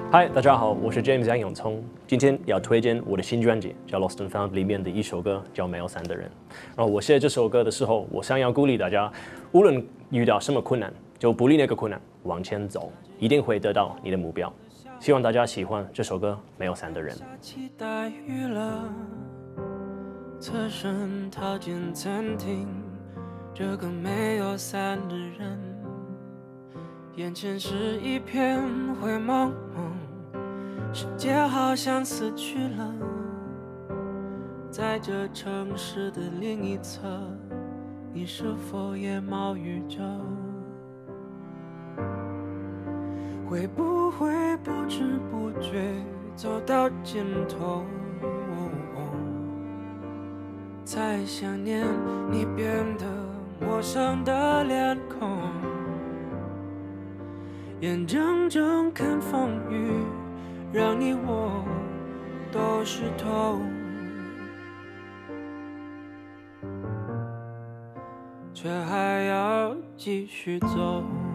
嗨，大家好，我是 James 杨永聪，今天要推荐我的新专辑叫《Lost and Found》里面的一首歌叫《没有伞的人》。然后我写这首歌的时候，我想要鼓励大家，无论遇到什么困难，就不理那个困难，往前走，一定会得到你的目标。希望大家喜欢这首歌《没有伞的人》。 期待雨了，侧身逃进餐厅，这个没有伞的人，眼前是一片灰蒙蒙，世界好像死去了。在这城市的另一侧，你是否也冒雨着？会不会不知不觉走到尽头，才想念你变得陌生的脸孔，眼睁睁看风雨让你我都湿透，却还要继续走。